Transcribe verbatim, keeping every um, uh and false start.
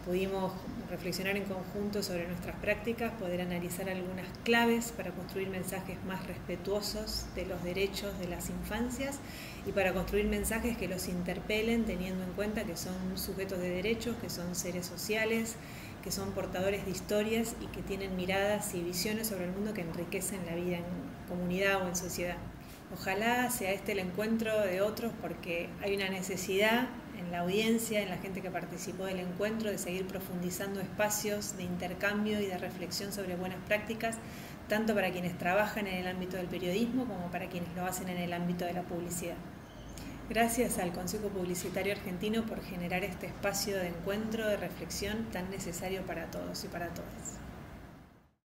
Pudimos reflexionar en conjunto sobre nuestras prácticas, poder analizar algunas claves para construir mensajes más respetuosos de los derechos de las infancias y para construir mensajes que los interpelen teniendo en cuenta que son sujetos de derechos, que son seres sociales, que son portadores de historias y que tienen miradas y visiones sobre el mundo que enriquecen la vida en comunidad o en sociedad. Ojalá sea este el encuentro de otros, porque hay una necesidad en la audiencia, en la gente que participó del encuentro, de seguir profundizando espacios de intercambio y de reflexión sobre buenas prácticas, tanto para quienes trabajan en el ámbito del periodismo como para quienes lo hacen en el ámbito de la publicidad. Gracias al Consejo Publicitario Argentino por generar este espacio de encuentro, de reflexión tan necesario para todos y para todas.